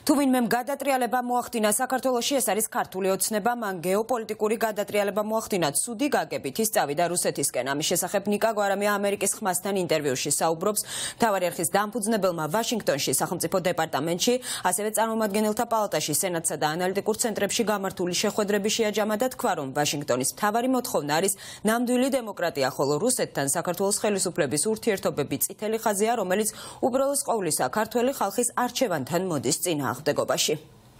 თუ ვინმემ გადატრიალება მოახდინა საქართველოში, ეს არის ქართული ოცნება, მან გეოპოლიტიკური გადატრიალება მოახდინა ცუდი გაგებით, ის წავიდა რუსეთისკენ. ამის შესახებ ნიკა გვარამია ამერიკის ხმასთან ინტერვიუში საუბრობს. მთავარი არხის დამფუძნებელმა ვაშინგტონში, სახელმწიფო დეპარტამენტში, ასევე წარმომადგენელთა პალატაში, სენატსა და ანალიტიკურ ცენტრებში გამართული შეხვედრები შეაჯამა და თქვა, რომ ვაშინგტონის მთავარი მოთხოვნა არის ნამდვილი დემოკრატია, ხოლო რუსეთთან საქართველოს ხელისუფლების ურთიერთობები წითელი ხაზია, რომელიც უბრალოს ყოვლისა ქართველი ხალხის არჩევანთან მოდის წინააღმდეგობაში.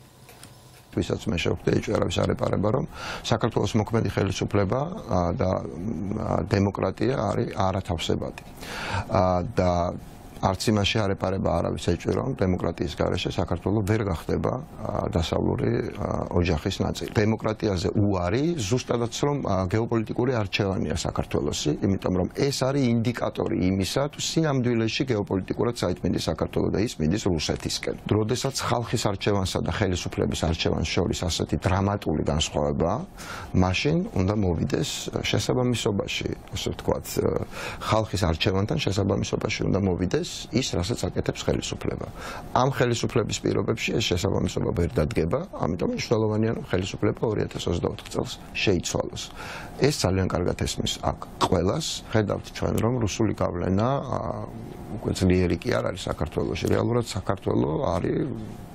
ვისაც მე შევხვდი ეჭვარავის არეპარება, რომ საქართველოს მოქმედი ხელისუფლება და დემოკრატია არის არათავსებადი. და არც იმაში არეპარება არავის ეჭვი, რომ დემოკრატიის გარეშე საქართველო ვერ გახდება დასავლური ოჯახის ნაწილი. დემოკრატიაზე უარი ზუსტადაც რომ გეოპოლიტიკური არჩევანია საქართველოსი, იმიტომ რომ ეს არის ინდიკატორი იმისა, თუ სინამდვილეში გეოპოლიტიკურად საერთმედი საქართველო და ის მიდის რუსეთისკენ. როდესაც ხალხის არჩევანსა და ხელისუფლების არჩევანს შორის ასეთი დრამატული განსხვავება, მაშინ უნდა მოვიდეს შესაბამისობაში, ასე ვთქვათ, ხალხის არჩევანთან შესაბამისობაში უნდა მოვიდეს ის, რასაც აკეთებს ხელისუფლება. ამ ხელისუფლების პირობებში ეს შესაბამისობა ვერ დადგება, ამიტომ მნიშვნელოვანია, რომ ხელისუფლება 2024 წელს შეიცვალოს. ეს ძალიან კარგად ესმის აქ ყველას. ხედავთ ჩვენ, რომ რუსული გავლენა უკვე ძლიერი კი არ არის საქართველოში. რეალურად საქართველო არის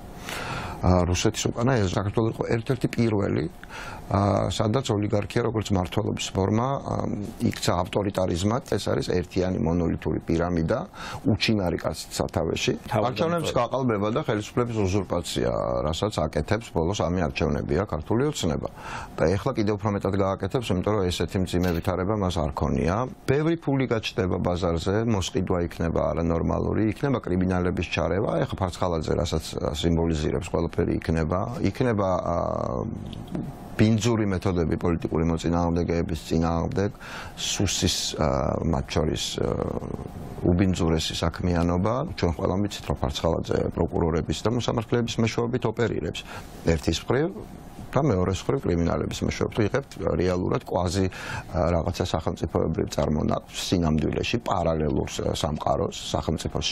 რუსეთის უკანა, ეს საქართველო იყო ერთ-ერთი პირველი, სადაც ოლიგარქია როგორც მმართველობის ფორმა იქცა ავტორიტარიზმად. ეს არის ერთიანი მონოლითური პირამიდა, უჩინარი კაცის სათავეში. არჩევნების გაყალბება და ხელისუფლების უზურპაცია, რასაც აკეთებს ბოლოს ამი არჩევნებია ქართული ოცნება. და ეხლა კიდევ უფრო მეტად გააკეთებს, იმიტომ რომ ესეთი მძიმე ვითარება მას არ ქონია. ბევრი ფული გაჩნდება ბაზარზე, მოსყიდვა იქნება არანორმალური, იქნება კრიმინალების ჩარევა. ეხლა ფარცხალაძე, რასაც სიმბოლიზირებს ყველაფერი იქნება ბინძური მეთოდები პოლიტიკური მოწინააღმდეგეების წინააღმდეგ, სუსის მათ შორის უბინძურესი საქმიანობა. ჩვენ ყველამ ვიცით, რომ ფარცხალაძე პროკურორების და მოსამართლეების მეშვეობით ოპერირებს ერთის მხრივ და მეორეს მხრივ კრიმინალების მეშვეობით. იღებთ რეალურად კვაზი რაღაცა სახელმწიფოებრივ წარმონაქმნს სინამდვილეში პარალელურ სამყაროს, სახელმწიფოს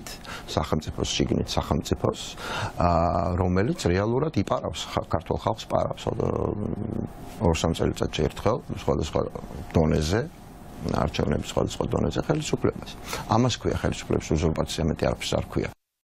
შიგნით, რომელიც რეალურად იპარავს ქართულ ხალხს, პარავს 2-3 წელიწადში ერთხელ სხვადასხვა დონეზე, არჩევნების სხვადასხვა დონეზე ხელისუფლებას. ამას ქვია ხელისუფლების უზურპაცია, მეტი არაფერს არ ქვია.